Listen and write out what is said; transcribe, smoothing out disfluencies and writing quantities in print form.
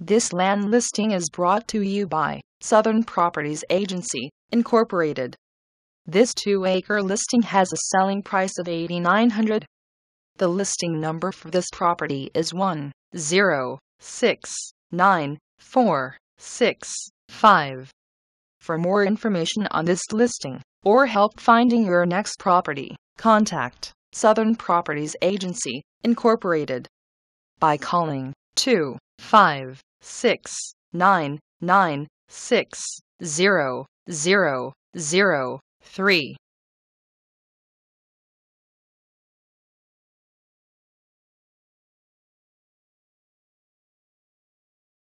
This land listing is brought to you by Southern Properties Agency, Incorporated. This 2-acre listing has a selling price of $8,900. The listing number for this property is 1069465. For more information on this listing, or help finding your next property, contact Southern Properties Agency, Incorporated by calling 256-996-0003.